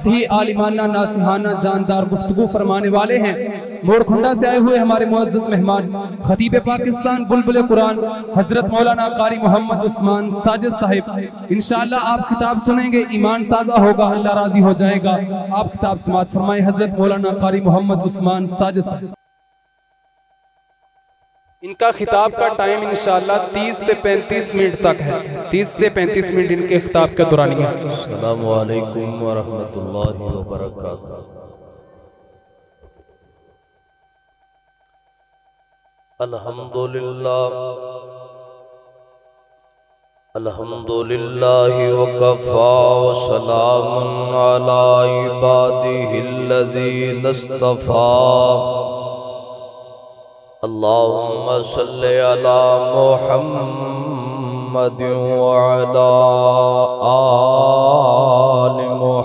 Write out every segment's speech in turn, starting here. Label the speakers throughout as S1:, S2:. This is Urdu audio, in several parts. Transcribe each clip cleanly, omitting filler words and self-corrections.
S1: نہایت ہی عالمانہ ناصحانہ جاندار گفتگو فرمانے والے ہیں۔ موڑ کھنڈا سے آئے ہوئے ہمارے معزز مہمان خطیب پاکستان بلبل قرآن حضرت مولانا قاری محمد عثمان ساجد صاحب، انشاءاللہ آپ خطاب سنیں گے، ایمان تازہ ہوگا، اللہ راضی ہو جائے گا۔ آپ خطاب سماعت فرمائیں حضرت مولانا قاری محمد عثمان ساجد صاحب۔ ان کا خطاب کا ٹائم انشاءاللہ 30 سے 35 منٹ تک ہے، 30 سے 35 منٹ ان کے خطاب کا دورانیہ ہے۔
S2: السلام علیکم ورحمۃ اللہ وبرکاتہ۔ الحمدللہ وکفا وسلام علی عبادہ الذین اصطفیٰ۔ اللہم صلی علی محمد وعلی آل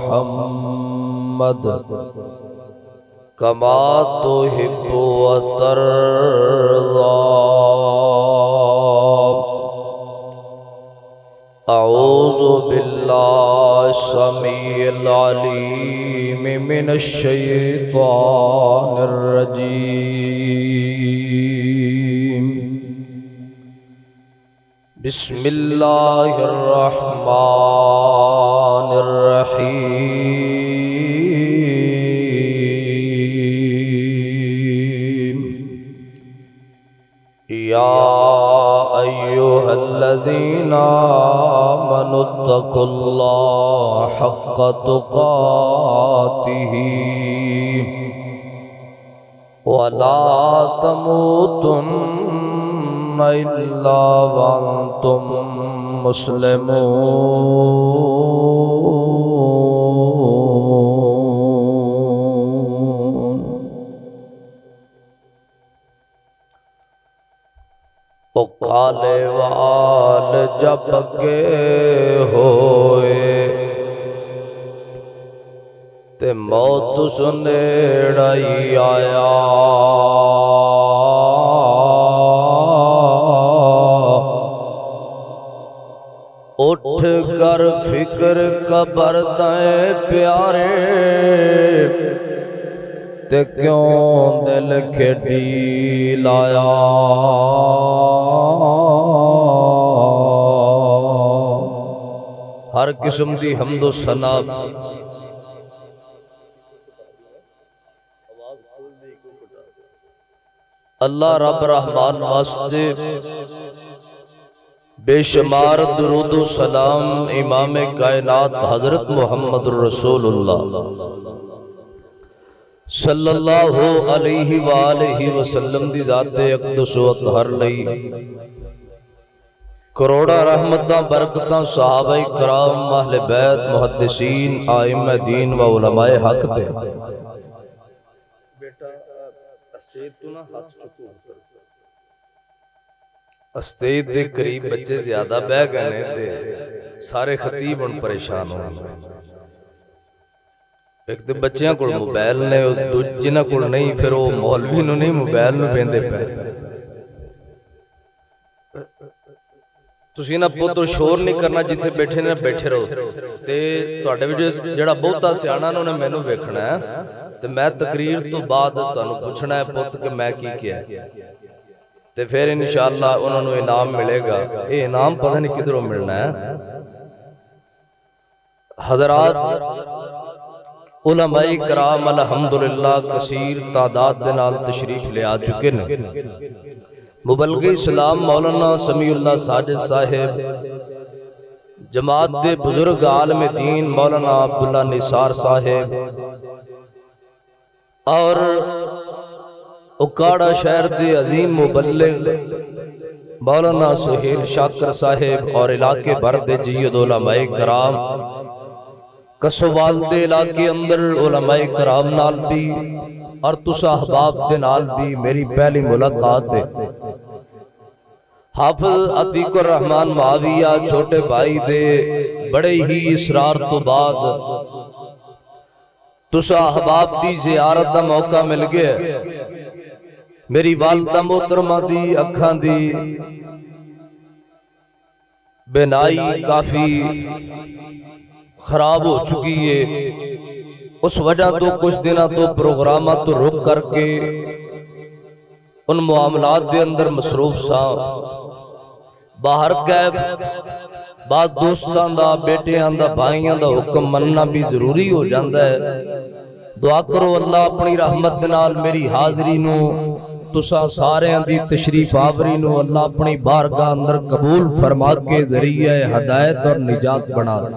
S2: محمد کما تحب وترضی۔ اعوذ باللہ السمیع العلیم من الشیطان الرجیم۔ بسم اللہ الرحمن الرحیم۔ یا ایہا الذین آمنوا اتقوا اللہ حق تقاتہ ولا تموتن الا وانتم مسلمون۔ او کالے وال جب اگے ہوئے تے موت سنیڑائی آیا۔ اٹھ کر فکر قبر دائیں پیارے تے کیوں دل کھیڑی لایا۔ ہر قسم دی حمد و ثنا اللہ رب رحمان واسطے، بے شمار درود و سلام امام کائنات حضرت محمد رسول اللہ صلی اللہ علیہ وآلہ وسلم دی ذات اقدس و اطہر لئی کروڑا رحمتاں برکتاں صحابہ کرام اہل بیت محدثین آئمہ دین و علماء حق تے۔ اسٹیج دے قریب بچے زیادہ بہ گئے تھے، سارے خطیب ان پریشان ہو گئے۔ ایک دے بچیاں کو موبائل نے، جنہ کو نہیں، پھر وہ مولوی نو نہیں موبائل نو بیندے پہ۔ تسی نہ پتر شور نہیں کرنا، جتھے بیٹھے نے بیٹھے رہو۔ تے تواڈے ویڈیو جڑا بہتا سیاںا نے انہیں مینوں ویکھنا ہے، تے میں تقریر تو بعد تانوں پوچھنا ہے پت کہ میں کی کیا ہے، تے پھر انشاءاللہ انہوں نے انعام ملے گا۔ یہ انعام پتہ نہیں کدھروں ملنا ہے۔ حضرات علماء کرام الحمدللہ کثیر تعداد دے نال تشریف لے آ چکے نے۔ مبلغ اسلام مولانا سمیع اللہ ساجد صاحب، جماعت دے بزرگ عالم دین مولانا عبداللہ نثار صاحب، اور اکاڑا شہر دے عظیم مبلغ مولانا سہیل شاکر صاحب، اور علاقے بھر دے جید علماء کرام، کسوال دے علاقے اندر علماء کرام نال بھی اور تسا احباب دے نال بھی میری پہلی ملاقات ہے۔ حافظ عتیق الرحمن معاویہ چھوٹے بھائی دے بڑے ہی اصرار تو بعد تسا احباب دی زیارت دا موقع مل گیا۔ میری والدہ محترمہ دی اکھاں دی بینائی کافی خراب ہو چکی ہے، اس وجہ تو کچھ دنوں تو پروگرامات تو رک کر کے ان معاملات دے اندر مصروف سا، باہر کیف بعد دوستاں دا، بیٹیاں دا، بھائیاں دا حکم مننا بھی ضروری ہو جاندہ ہے۔ دعا کرو اللہ اپنی رحمت نال میری حاضری نو، تسا سارے دی تشریف آوری نو اللہ اپنی بارگاہ اندر قبول فرما کے ذریعہ ہدایت اور نجات بنا دے۔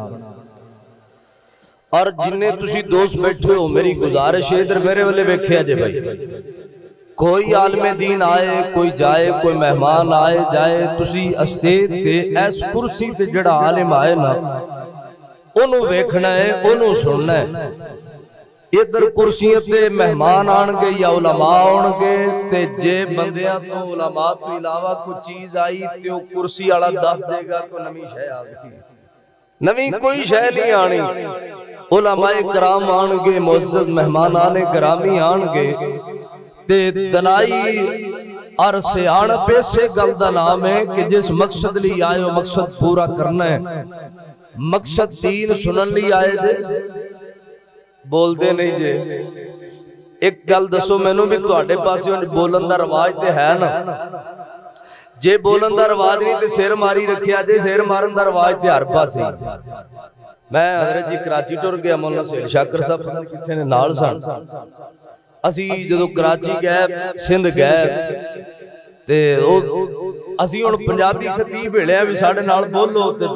S2: اور جنہیں تسی دوست بیٹھے ہو، میری گزارش ہے ادھر میرے والے بیکھے آجے بھائی، کوئی عالم دین آئے، کوئی جائے، کوئی مہمان آئے جائے، تسی اسٹیج تے ایس کرسی تے جڑا عالم آئے نا انہوں ویکھنا ہے، انہوں سننا ہے۔ ادھر کرسیاں تے مہمان آنگے یا علماء آنگے تے جے بندیاں تو علماء تو علاوہ کوئی چیز آئی تے وہ کرسی آڑا دس دے گا تو نمی شے آگئی، نمی کوئی شے نہیں آنی۔ علماء کرام آنگے، معزز مہمانان کرامی آنگے تے دنائی عرصے آن پیسے گلدہ نام ہے کہ جس مقصد لی آئے وہ مقصد پورا کرنا ہے، مقصد دین سنن لی آئے جے بول دے نہیں جے۔ ایک گل دسو میں نو بھی تو آٹے پاسی بولن دا رواج تے ہے نا، جے بولن دا رواج نہیں تے سیر ماری رکھیا جے، سیر مارن دا رواج تے ہر پاسی۔ میں حضرت جی کراچی ٹور گیا، مولانا سہیل شاکر صاحب کتھے نے نال سن، اسی جدو کراچی گئے سندھ گئے تے اسی ان پنجابی خطیب بھیڑے ہیں بھی ساڑھے نال بولو تے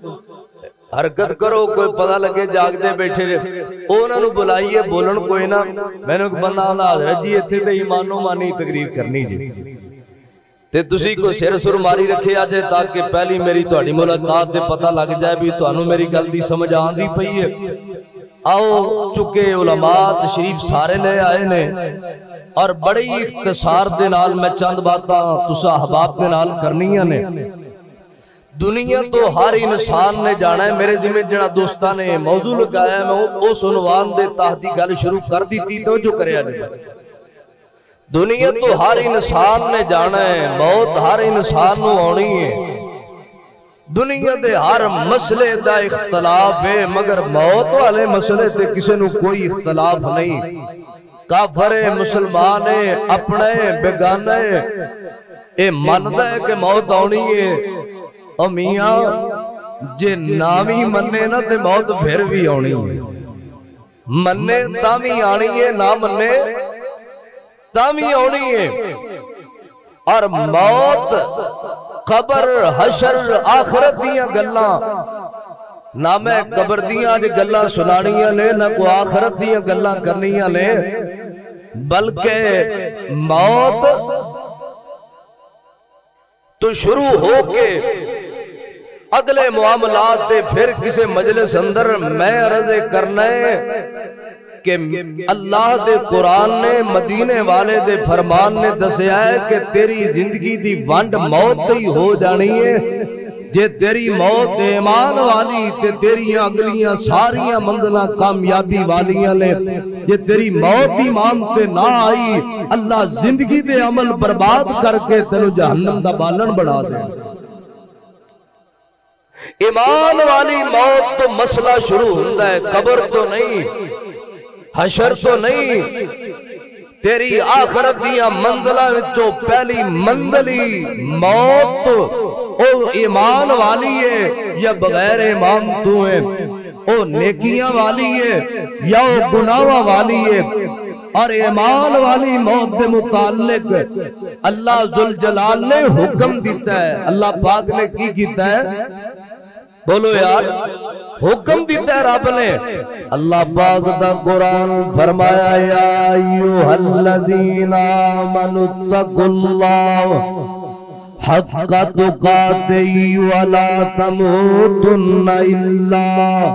S2: حرکت کرو، کوئی پتہ لگے جاگتے بیٹھے رہے، انہوں نے بلائیے بولن کوئی نہ، میں نے بندہ آندا حضرت جی اتھے تے ایمانو مانی تقریر کرنی جی تے تسی کو سر سر ماری رکھے آجے تاکہ پہلی میری توڑی ملاقات دے پتہ لگ جائے بھی تو انہوں میری گل دی سمجھ آن دی پئی ہے۔ آؤ چکے علماء تشریف سارے لے آئے نے اور بڑی اختصار دے نال میں چند باتاں تسا احباب دے نال کرنیاں نے۔ دنیا تو ہر انسان نے جانا ہے، میرے ذمہ جڑا دوستاں نے موضوع لگایا ہے میں اس عنوان دے تحت گل شروع کر دی تھی تو جو کرے آنے۔ دنیا تو ہر انسان نے جانا ہے، موت ہر انسان نو آنی ہے، دنیا دے ہر مسئلے دا اختلاف ہے مگر موت والے مسئلے تے کسی نو کوئی اختلاف نہیں۔ کافر مسلمان اپنے بیگانے اے مندہ ہے کہ موت آنی ہے، اور میاں جے نامی مننے نا تے موت پھر بھی آنی ہے، مننے تامی آنی ہے، نہ مننے تامی آنی ہے۔ اور موت قبر حشر آخرت دیاں گلاں نہ میں قبر دیاں جے گلاں سنانیاں نے نہ کو آخرت دیاں گلاں کرنیاں نے، بلکہ موت تو شروع ہو کے اگلے معاملات دے پھر کسے مجلس اندر میں عرض کرنا ہے کہ اللہ دے قرآن نے مدینے والے دے فرمان نے دسیا ہے کہ تیری زندگی دی وانڈ موت ہی ہو جانی ہے، جے تیری موت ایمان والی تے تیری اگلیاں ساریاں منزلہ کامیابی والیاں لے، جے تیری موت ایمان تے نہ آئی اللہ زندگی دے عمل برباد کر کے تینو جہنم دا بالن بڑھا دے۔ ایمان والی موت تو مسئلہ شروع ہوندہ ہے، قبر تو نہیں، حشر تو نہیں، تیری آخرت دیا منزلہ جو پہلی منزلی موت او ایمان والی ہے یا بغیر ایمان تو ہے، او نیکیاں والی ہے یا او گناہ والی ہے۔ اور ایمان والی موت دے متعلق اللہ ذوالجلال نے حکم دیتا ہے، اللہ پاک نے کی کیتا ہے بولو یار، حکم دیتا ہے رب نے۔ اللہ پاک دا قرآن فرمایا یا ایوہ الذین آمنوا اتقوا اللہ حق تقاته ولا تموتن الا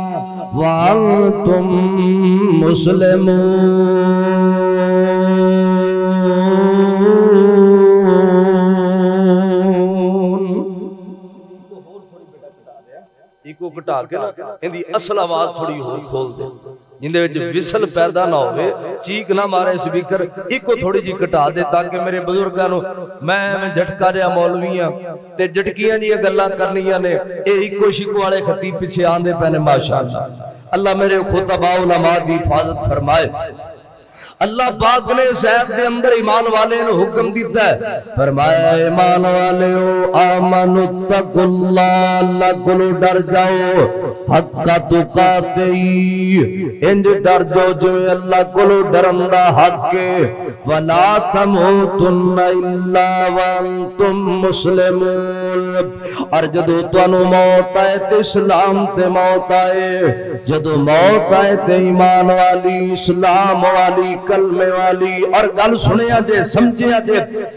S2: وانتم مسلمون۔ ایکو کٹا کے نا اندھی اصل آواز تھوڑی ہو کھول دے جن دے وچ وصل پیدا نہ ہوئے، چیک نہ مارے سپیکر، ایکو تھوڑی جی کٹا دے تاکہ میرے بزرگانو میں جھٹکا رہا مولویاں تے جھٹکیاں جی گلاں کرنیاں نے، اے ایکو شکو والے خطیب پیچھے آندے پہنے ماشاءاللہ۔ اللہ میرے خطباء علماء دی حفاظت فرمائے۔ اللہ پاک نے اس آیت دے اندر ایمان والے نے حکم دیتا ہے، فرمایا ایمان والے ہو آمنوا اتقوا اللہ، اللہ کو ڈر جاؤ، حق تقاتی، انج ڈر جاؤ جو اللہ کو ڈرندہ حق کے، ولا تموتن الا وانتم مسلمون، اور جدو تانوں موت آئے تے اسلام تے موت آئے، جدو موت آئے تے ایمان والی، اسلام والی، کلمے والی، اور گل سنیا جے سمجھیا جے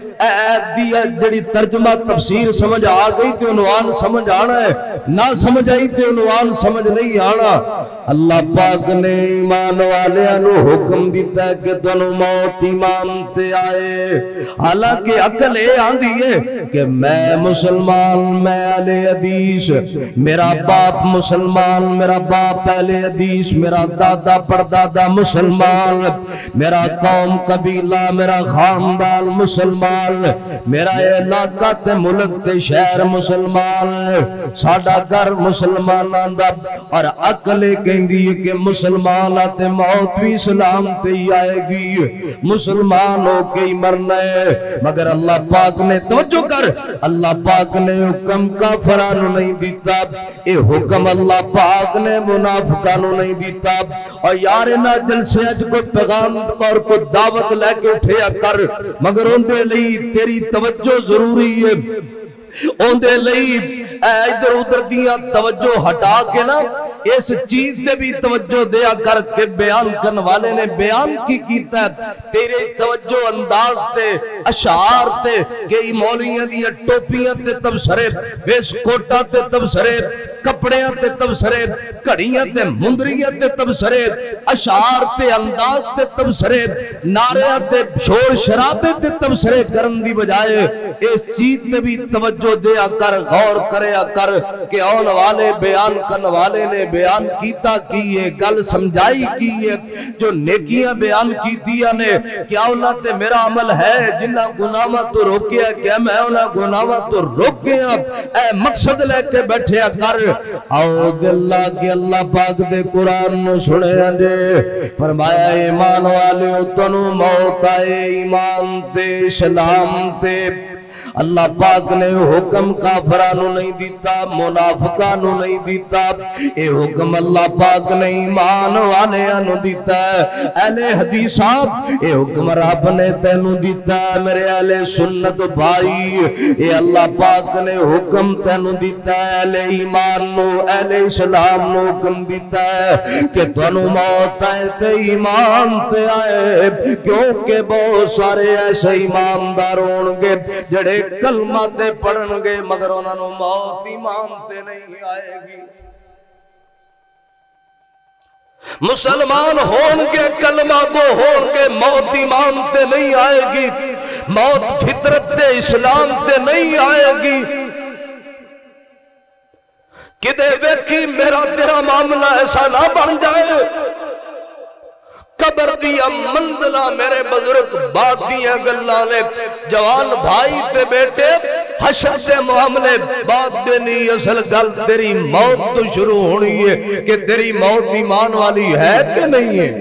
S2: دیا جڑی ترجمہ تفسیر سمجھ آ گئی تے عنوان سمجھ آنا ہے، نہ سمجھ آئی تے عنوان سمجھ نہیں آنا۔ اللہ پاک نے ایمان والےاں نو حکم دیتا ہے کہ تانوں موت ایمان تے آئے، حالانکہ عقل اے آندی ہے کہ میں مسلمان، میں اہل حدیث، میرا باپ مسلمان، میرا باپ اہل حدیث، میرا دادا پردادا مسلمان، میرا قوم قبیلہ میرا خاندان مسلمان، میرا علاقہ تے ملک تے شہر مسلمان، ساڈا گھر مسلماناں دا، اور عقل کہندی ہے کہ مسلماناں تے موت بھی اسلام تے ہی آئے گی، مسلمان ہو کے ہی مرنا ہے۔ مگر اللہ پاک نے توجہ کر، اللہ پاک نے حکم کافراں نو نہیں دیتا، اے حکم اللہ پاک نے منافقاں نو نہیں دیتا۔ اور یار نہ جلسے اج کو پیغام اور کو دعوت لے کے اٹھیا کر، مگر ان دے لئی تیری توجہ ضروری ہے، ان دے لئی ادھر ادھر دیاں توجہ ہٹا کے نا اس چیز دے بھی توجہ دیا کر کے بیان کرن والے نے بیان کی کیتا ہے، تیرے توجہ انداز تے اشعار تے کہ مولویاں دیاں ٹوپیاں تے تبصرے، ویس کوٹا تے تبصرے، کپڑیاں تے تبصرے، گھڑیاں تے مندریاں تے تبصرے، اشعار تے انداز تے تبصرے، نعریاں تے شور شرابے تے تبصرے کرن دی بجائے اس چیز تے بھی توجہ دیا کر، غور کریا کر کہ آن والے بیان کرن والے نے بیان کیتا کی ہے، گل سمجھائی کی ہے، جو نیکیاں بیان کیتیاں نے، کیا انہاں تے میرا عمل ہے جنہاں گناہاں تو روکیا، کیا میں انہاں گناہاں تو روک گیا، اے مقصد لے کے بیٹھیا کر۔ آؤ دلہ کہ اللہ پاک دے قرآن نو سنے جے، فرمایا ایمان والے تنو موت آئے ایمان تے اسلام تے، اللہ پاک نے حکم کافرانو نہیں دیتا، منافقانو نہیں دیتا، اے حکم اللہ پاک نے ایمان والےانو دیتا ہے۔ اہل حدیث آپ اے حکم رب نے تینو دیتا ہے، میرے اہل سنت بھائی اے اللہ پاک نے حکم تینو دیتا ہے، اہل ایمان نو اہل اسلام نو حکم دیتا ہے کہ تینو موت آئے تے ایمان تے آئے، کیونکہ بہت سارے ایسے ایماندار ہونگے جڑے کلمہ تے پڑھن گے مگر انہوں نے موت ایمان تے نہیں آئے گی۔ مسلمان ہونگے کلمہ گو ہونگے موت ایمان تے نہیں آئے گی، موت فطرت تے اسلام تے نہیں آئے گی۔ کدے ویکھی میرا تیرا معاملہ ایسا نہ بن جائے، قبر دیا منزلہ میرے بزرگ بات دیا گلہ لے، جوان بھائی تے بیٹے حشر دے معاملے بات دینی، اصل گل تیری موت تو شروع ہونی ہے کہ تیری موت ایمان والی ہے کہ نہیں ہے۔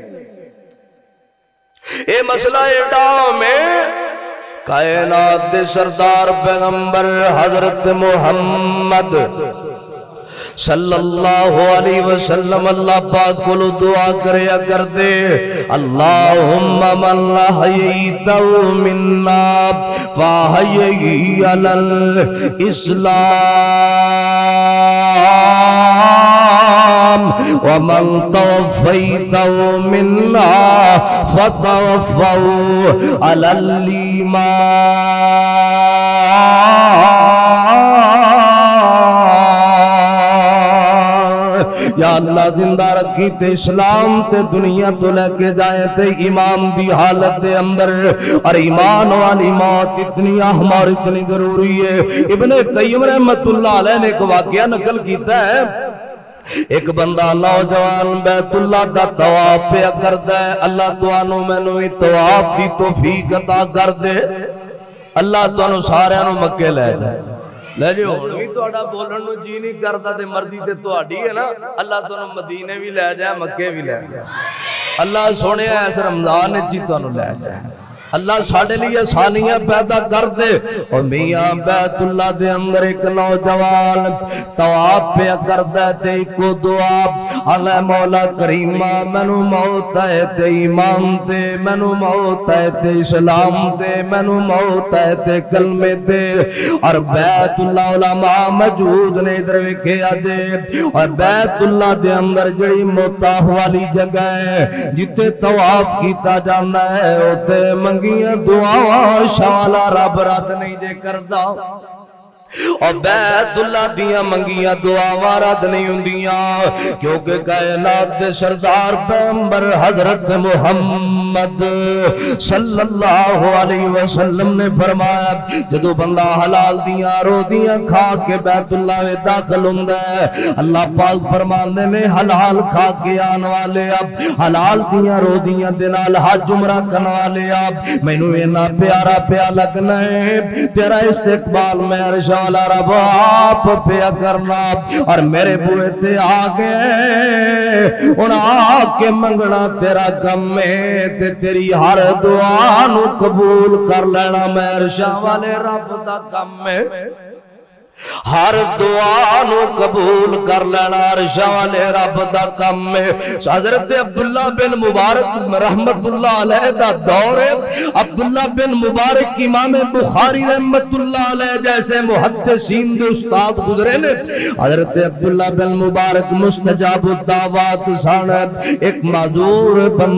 S2: اے مسئلہ ایڈا میں کائنات دے سردار پیغمبر حضرت محمد صلی اللہ علیہ وسلم اللہ پاک کو دعا کریا کر دے، اللہم من احییتہ منا فاحیہ علی الاسلام ومن توفیتہ منا فتوفہ علی الایمان۔ یا اللہ زندہ رکھی تے اسلام تے دنیا تو لے کے جائیں تے ایمان دی حالت دے اندر، اور ایمان والی موت اتنی اہم اور اتنی ضروری ہے۔ ابن قیم رحمت اللہ علیہ نے ایک واقعہ نقل کیتا ہے، ایک بندہ نوجوان بیت اللہ دا طواف پہ کردا ہے، اللہ توانو مینوں طواف دی توفیق عطا کر دے، اللہ توانو سارے نو مکے لے جائے۔ لے جو ہن وی تہاڈا بولن نوں جی نہیں کردا تے مرضی تے تہاڈی ہے نا اللہ تانوں مدینے وی لے جائے مکے وی لے جائے اللہ سونے اس رمضان وچ تانوں لے جائے اللہ ساڑھے لیے آسانیاں پیدا کر دے اور میاں بیت اللہ دے اندر ایک نوجوان طواف پہ کر دے تے کو دعا اللہ مولا کریمہ مینوں موت ہے تے ایمان تے مینوں موت ہے تے اسلام تے مینوں موت ہے تے کلمے تے اور بیت اللہ علماء موجود نے ادھر ویکھے اجے اور بیت اللہ دے اندر جڑی موتا والی جگہ ہے جتے طواف کیتا جاندا ہے اوتے دعا شالا رب رد نہیں دے کردا اور بیت اللہ دیاں منگیاں دعا رد نہیں ہوندیاں کیونکہ کائنات دے سردار پیغمبر حضرت محمد صلی اللہ علیہ وسلم نے فرمایا جدو بندہ حلال دیاں روزیاں کھا کے بیت اللہ میں داخل ہوندا ہے اللہ پاک فرماندے نے حلال کھا کے آن والے اب حلال دیاں روزیاں دے نال حج عمرہ کرن والے اب مینوں اینا پیارا پیا لگنا ہے تیرا استقبال میں عرشاں والا رب آپ پیا کرنا اور میرے بوئے تے آگے ان آکے منگنا تیرا کم ہے تے تیری ہر دعا نو قبول کر لینا میں عرشاں والے رب دا کم ہے ہر دعا نو قبول کر لینا عرشاں والے رب دا کم ہے حضرت عبداللہ بن مبارک رحمت اللہ علیہ دا دور ہے عبداللہ بن مبارک امام بخاری رحمت اللہ علیہ جیسے محدثین دے استاد گزرے نے حضرت عبداللہ بن مبارک مستجاب الدعوات سانب ایک معذور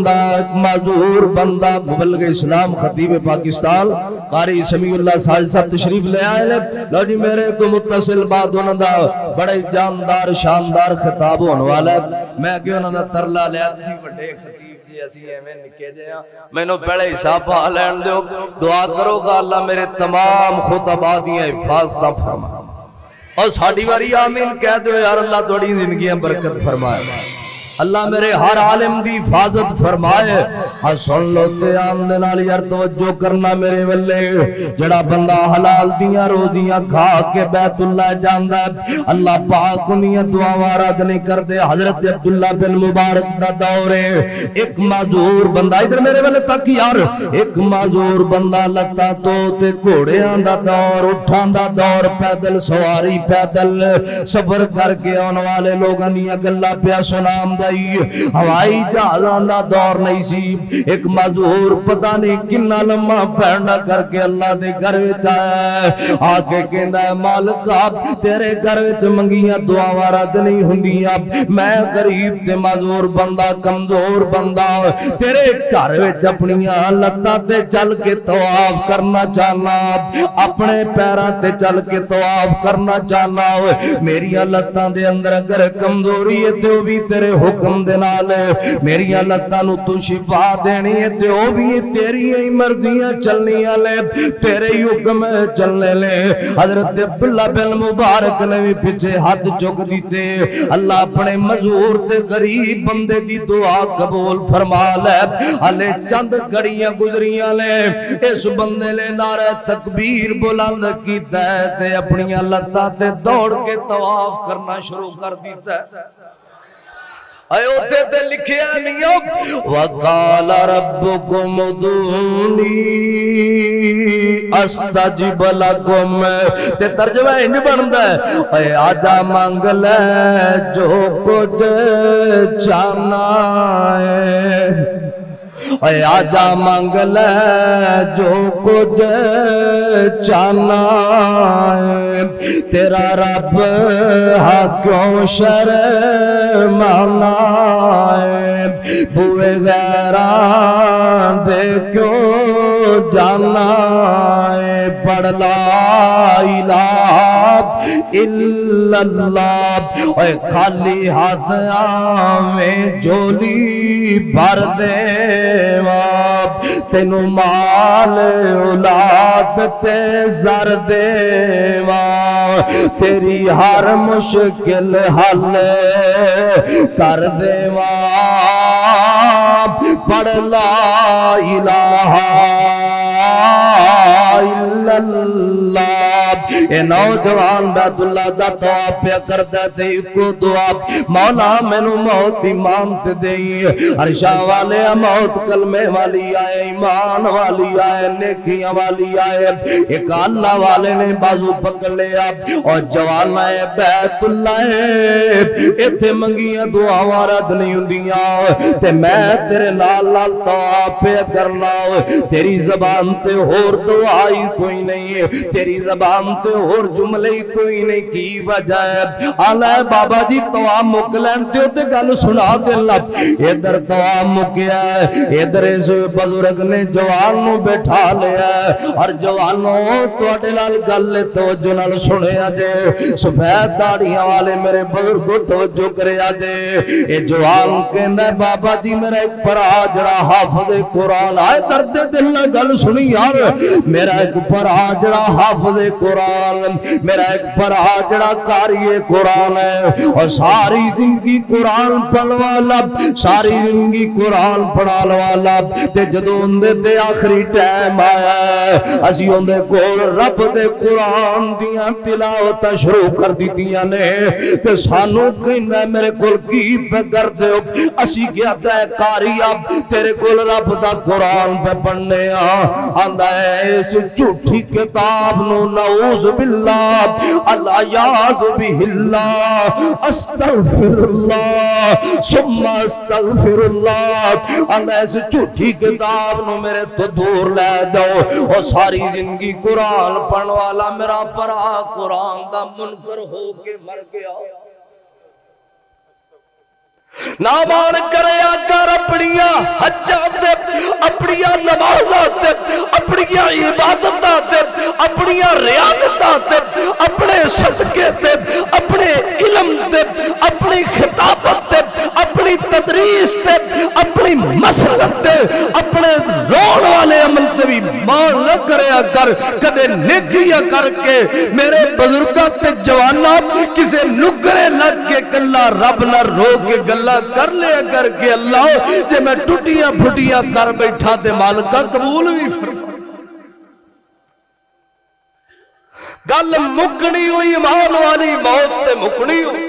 S2: بندہ مبلغ اسلام خطیب پاکستان قاری سمیع اللہ ساجد صاحب تشریف لے آئے لو جی میرے تو متصل بعد انہوں دا بڑے جاندار شاندار خطاب ہونے والا ہے میں کہ انہوں دا ترلا لیا تھی بڑے خطیب جی ایسی ہے میں نکے جائیں میں نو پہلے حساب پا لین دے دعا کرو گا اللہ میرے تمام خطباتیاں حفاظتہ فرما اور ساڑھی واری آمین کہہ دو یار اللہ توڑی زندگیاں برکت فرمائے اللہ میرے ہر عالم دی حفاظت فرمائے اور سن لو تے آندے نال یار توجہ کرنا میرے ولے جڑا بندہ حلال دیاں روزیاں کھا کے بیت اللہ جاندا ہے اللہ پاک انہیاں دعاواں رد نہیں کردے حضرت عبداللہ بن مبارک دا دور ہے ایک معذور بندہ ادھر میرے ولے تک یار ایک معذور بندہ لتا تو تے گھوڑیاں دا دور اٹھاں دا دور پیدل سواری پیدل سفر کر کے آن والے لوگاں دیاں گلاں پیا سنام ہوائی جہازاں دا دور نہیں سی ایک معذور پتہ نہیں کنا لمحہ پیڑنا کر کے اللہ دے گھر وچ آیا آکے کہندا ہے مالکا تیرے گھر وچ منگیاں دعاواں رد نہیں ہوندیاں میں غریب تے معذور بندہ کمزور بندہ تیرے گھر وچ اپنیاں لتاں تے چل کے طواف کرنا چاہنا اپنے پیراں تے چل کے طواف کرنا چاہنا میری لتاں دے اندر اگر کمزوری ہے تے بھی تیرے حکم دے نال میری لتاں نو تو شفا دینی ہے تے او بھی تیری ہی مرضیاں چلنی والے تیرے حکم چلنے لے حضرت عبداللہ بن مبارک نے بھی پیچھے ہاتھ چک دیتے اللہ اپنے مزور تے غریب بندے دی دعا قبول فرما لے ہلے چند گھڑیاں گزریاں لے اس بندے لے نعرہ تکبیر بلند کیتا ہے تے اپنی لتاں تے دوڑ کے طواف کرنا شروع کر دیتا ہے ایوتے تے لکھیا نہیں وقال ربکم ادعونی استجب لکم تے ترجمہ انج بندا ہے اے آجا مانگ لے جو کچھ چاہنا ہے اے آجا مانگ لے جو کچھ چاہنا ہے تیرا رب ہاں کیوں شرمانا ہے بوئے غیران دے کیوں جانا ہے پڑھ لا الہ الا اللہ اے خالی ہاتھ آویں جولی بھر دے تینو مال اولاد تے زر دیوا تیری ہر مشکل حل کر دیوا پڑھ لا الہ الا اللہ اے نوجوان بیت اللہ دا طواف پہ کردا تے اکو دعا مولا مینوں موت ایمان تے دئی عرشا والے موت کلمے والی آئے ایمان والی آئے نیکیاں والی آئے ایک اللہ والے نے بازو پکڑ لیا اور جوانا ہے بیت اللہ ایتھے منگیاں دعا رد نہیں ہوندیاں تے میں تیرے لال لال طواف پہ کرنا تیری زبان تے اور دعائی کوئی نہیں تیری زبان تے اور جملے کوئی نہیں کی وجہ ہے آلہ بابا جی طواف مکلین تے تے گل سنا دے اللہ ادھر طواف مکیا ہے ادھر اس بزرگ نے جوان نو بیٹھا لیا ہے اور جوانوں توڑے لال گل توجہ نال سنے آجے سفید داڑیاں والے میرے بزرگ توجہ کرے آجے اے جوان کہندہ بابا جی میرا ایک پرا جڑا حافظ قرآن آئے درد دل نہ گل سنی یار میرا ایک پرا جڑا حافظ قرآن میرا ایک پرا جڑا قاری قرآن ہے اور ساری زندگی قرآن پڑھ والا ساری زندگی قرآن پڑھا والا تے جدوں اندے تے آخری ٹائم آیا ہے اسی اندے کول رب دے قرآن دیاں تلاوتاں شروع کر دیتیاں نے تے سانو کہندا میرے کول کی پہ کر دے اسی کہتا ہے قاری اب تیرے کول رب دا قرآن پہ پڑھنے آندا ہے اس جھوٹی کتاب نو نعوذ باللہ اللہ یاد باللہ استغفر اللہ ثم استغفر اللہ آندا ہے اس جھوٹی کتاب نو میرے تو دور لے جاؤ اور ساری زندگی قرآن پڑھن والا میرا پرا قرآن دا منکر ہو کے مر گیا نامان کریا کر اپنیاں حجات اپنیاں نمازات اپنیاں عبادتات اپنیاں ریاضتات اپنے صدقے اپنے علم اپنی خطابت اپنی تدریس اپنی مسلط اپنے رون والے عمل بھی مان نہ کریا کر کدے نیکیاں کر کے میرے بزرگات جوانا کسے نگرے لگ کے گلہ رب نہ رو کے گلہ کر لیا کر کے اللہ جے میں ٹوٹیاں پھٹیاں کر بیٹھا تے مالکہ قبول بھی فرما گل مکنی ہوئی ایمان والی موت تے مکنی ہوئی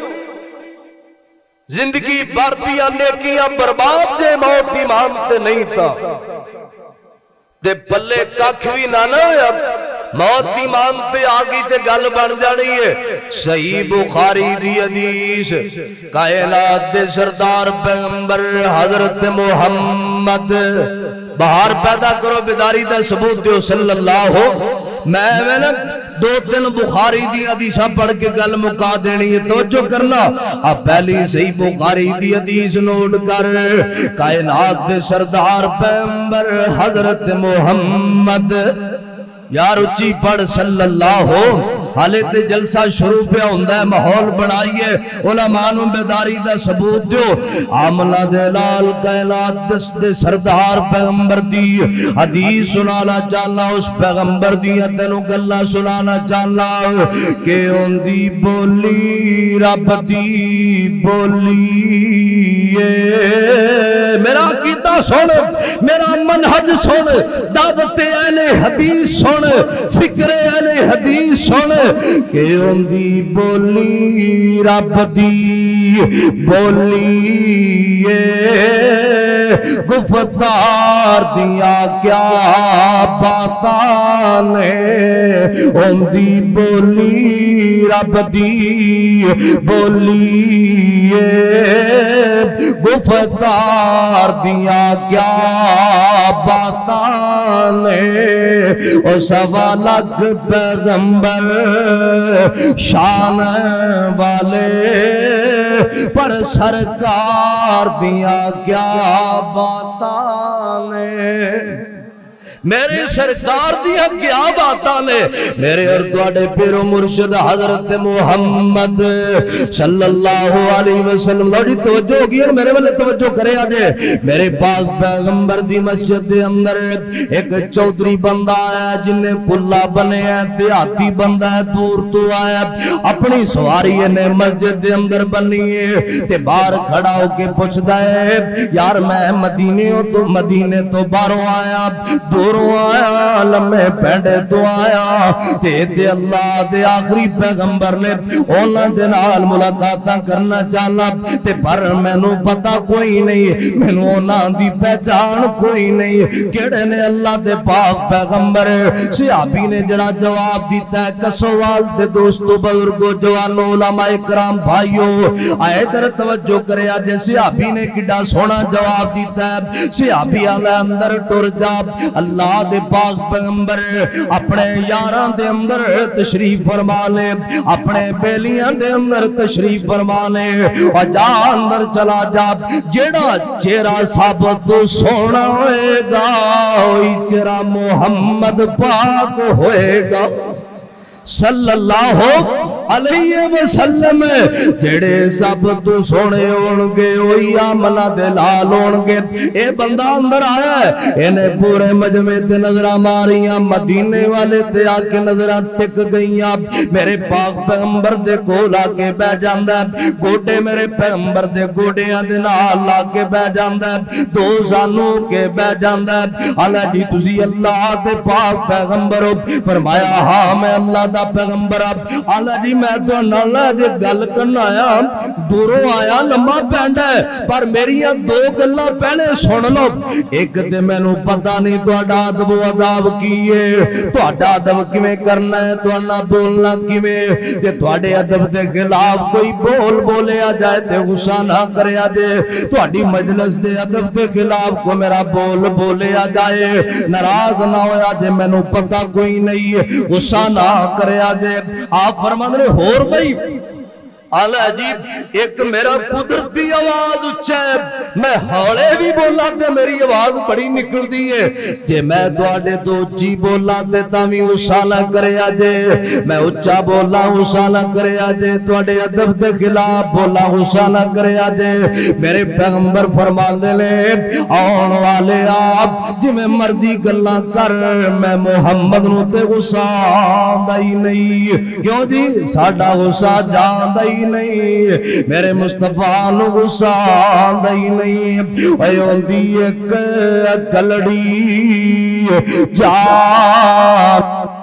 S2: زندگی بھرتیاں نیکیاں برباد جے موت ایمان تے نہیں تھا تے پلے ککھ بھی نہ ہویا موت ایمان تے آگی تے گل بن جانی ہے صحیح بخاری دی حدیث کائنات دے سردار پیغمبر حضرت محمد بہار پیدا کرو بیداری دا ثبوت دیو صلی اللہ ہو میں نے دو تین بخاری دی حدیثاں پڑھ کے گل مکا دینی ہے توجہ کرنا اب پہلی صحیح بخاری دی حدیث نوٹ کر کائنات دے سردار پیغمبر حضرت محمد یار اچھی پڑھ صلی اللہ ہو حالے تے جلسہ شروع پہ ہوندہ ہے محول بنائیے علماء نو بیداری دا ثبوت دیو عاملہ دلال کائنات دست سردار پیغمبر دی حدیث سنانا چاہنا اس پیغمبر دی تینو گلہ سنانا چاہنا کہ ان دی بولی رب دی بولی میرا عقیدہ سن میرا منہج سن دعوت اہل حدیث سن فکر اہل حدیث سن کہ ان دی بولی رب دی بولی گفتار دیا کیا باتانے ان دی بولی رب دی بولی گفتار دیا کیا باتانے او سوا لکھ پیغمبر شان والے پر سرکار دیا کیا باتاں نے میرے سرکار دیا کیا باتاں نے میرے اور تواڈے پیرو مرشد حضرت محمد صلی اللہ علیہ وسلم لوڑی توجہ ہوگی اور میرے والے توجہ کرے آجے میرے پاس پیغمبر دی مسجد دے اندر ایک چودری بندہ آیا جنہیں کلا بنے ہیں دیہاتی بندہ ہے دور تو آیا اپنی سواری نے مسجد دے اندر بنی ہے تے باہر کھڑا ہو کے پوچھدا ہے یار میں مدینے تو باہروں آیا دور
S3: دوروں آیا لمے پینڈے تو آیا تے اللہ دے آخری پیغمبر نے اونا دے نال ملاقاتاں کرنا چاہنا تے پر میں نو پتا کوئی نہیں میں نو اونا دی پہچان کوئی نہیں کیڑے نے اللہ دے پاک پیغمبر صحابی نے جڑا جواب دیتا ہے کسوال دے دوستو بزرگو جوانو علماء کرام بھائیو آئے در توجہ کرے آجے صحابی نے کڈا سونا جواب دیتا ہے صحابی آلہ اندر ٹر جا اللہ دے پاک پیغمبر اپنے یاران دے اندر تشریف فرمانے اپنے بیلیاں دے اندر تشریف فرمانے اور جا اندر چلا جا جیڑا چہرہ ثابت تو سونا ہوئے گا وہی چہرہ محمد پاک ہوئے گا صلی اللہ علیہ وسلم جڑے سب تو سونے ہونگے وہی آمنہ دے لال ہونگے اے بندہ اندر آیا ہے انہیں پورے مجمع تے نظرہ ماریاں مدینے والے تے آکے نظرہ ٹک گئیاں میرے پاک پیغمبر دے کول آکے بے جاندہ ہے گوٹے میرے پیغمبر دے گوٹیاں دے نال آکے بے جاندہ ہے دو زانوں کے بے جاندہ ہے اللہ جی تسی اللہ دے پاک پیغمبر فرمایا ہاں میں اللہ دا پیغمبر اللہ جی میں تو اللہ جی گل کرنا آیا دوروں آیا لمبا پینڈ ہے پر میریاں دو گلہ پہلے سن لو ایک دے میں نو پتہ نہیں تو اڈا ادب و عذاب کیے تو اڈا ادب کی میں کرنا ہے تو اڈا بولنا کی میں کہ تو اڈے ادب دے خلاف کوئی بول بولے آ جائے تے غصہ نہ کرے آ جائے تو اڈی مجلس دے ادب دے خلاف کو میرا بول بولے آ جائے نراز نہ ہویا جے میں نو پتہ کوئی نہیں غصہ نہ کرے آ جائے آپ فرمان رہے ہور بھئی آلہ عجیب ایک میرا قدرتی آواز اچھا ہے میں ہولے بھی بولا تے میری آواز بڑی نکل دی ہے جے میں دوڑے تو اچھی بولا تے تامی غصہ نہ کرے آجے میں اچھا بولا غصہ نہ کرے آجے دوڑے ادب دے خلاف بولا غصہ نہ کرے آجے میرے پیغمبر فرمان دے لے آن والے آپ جی میں مردی گلہ کر میں محمد نو تے غصہ دائی نہیں کیوں جی ساڑھا غصہ جان دائی نہیں میرے مصطفیٰ نو غصہ دائی نہیں اے ہوندی ایک کلڑی جان